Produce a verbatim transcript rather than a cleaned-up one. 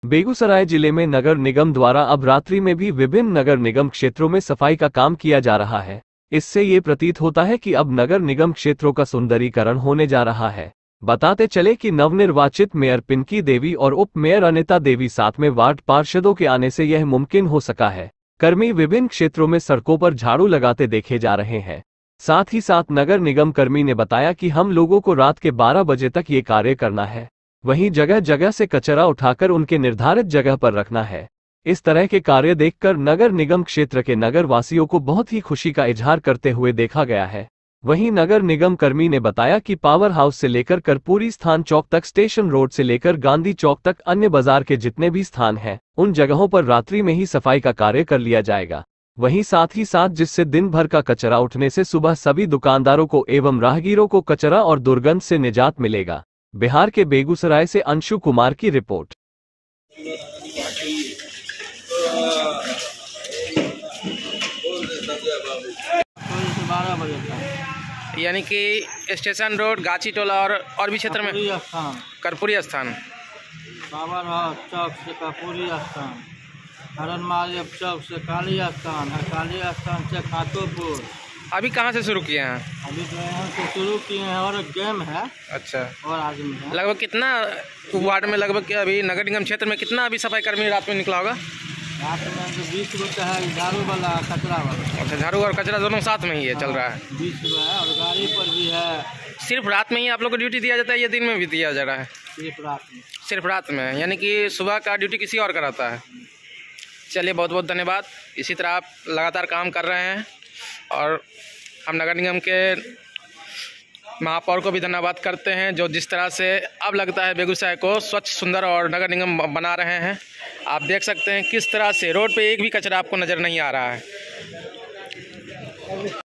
बेगूसराय जिले में नगर निगम द्वारा अब रात्रि में भी विभिन्न नगर निगम क्षेत्रों में सफाई का काम किया जा रहा है। इससे ये प्रतीत होता है कि अब नगर निगम क्षेत्रों का सुंदरीकरण होने जा रहा है। बताते चले कि नवनिर्वाचित मेयर पिंकी देवी और उप मेयर अनिता देवी साथ में वार्ड पार्षदों के आने से यह मुमकिन हो सका है। कर्मी विभिन्न क्षेत्रों में सड़कों पर झाड़ू लगाते देखे जा रहे हैं। साथ ही साथ नगर निगम कर्मी ने बताया कि हम लोगों को रात के बारह बजे तक ये कार्य करना है, वहीं जगह जगह से कचरा उठाकर उनके निर्धारित जगह पर रखना है। इस तरह के कार्य देखकर नगर निगम क्षेत्र के नगर वासियों को बहुत ही खुशी का इजहार करते हुए देखा गया है। वहीं नगर निगम कर्मी ने बताया कि पावर हाउस से लेकर कर्पूरी स्थान चौक तक, स्टेशन रोड से लेकर गांधी चौक तक, अन्य बाजार के जितने भी स्थान हैं, उन जगहों पर रात्रि में ही सफाई का कार्य कर लिया जाएगा। वहीं साथ ही साथ जिससे दिन भर का कचरा उठने से सुबह सभी दुकानदारों को एवं राहगीरों को कचरा और दुर्गंध से निजात मिलेगा। बिहार के बेगूसराय से अंशु कुमार की रिपोर्ट। बारह बजे तक, यानी कि स्टेशन रोड, गाची टोला और और भी क्षेत्र में स्थान, कर्पूरी स्थान, पावर हाउस चौक से कर्पूरी स्थान, हरन महादेव चौक से काली स्थान, काली स्थान से खातोपुर। अभी कहाँ से शुरू किए हैं? अभी जो यहाँ से शुरू किए हैं और एक गेम है। अच्छा, और आदमी है। लगभग कितना वार्ड में, लगभग अभी नगर निगम क्षेत्र में कितना अभी सफाई कर्मी रात में निकला होगा? रात में तो बीस गो है, झाड़ू वाला, कचरा वाला। अच्छा, झाड़ू और कचरा दोनों साथ में ही है, चल रहा है। बीस गो है और गाड़ी पर भी है। सिर्फ रात में ही आप लोग को ड्यूटी दिया जाता है या दिन में भी दिया जा रहा है? सिर्फ रात में। सिर्फ रात में, यानी कि सुबह का ड्यूटी किसी और कराता है। चलिए, बहुत बहुत धन्यवाद। इसी तरह आप लगातार काम कर रहे हैं और हम नगर निगम के महापौर को भी धन्यवाद करते हैं, जो जिस तरह से अब लगता है बेगूसराय को स्वच्छ, सुंदर और नगर निगम बना रहे हैं। आप देख सकते हैं किस तरह से रोड पे एक भी कचरा आपको नज़र नहीं आ रहा है।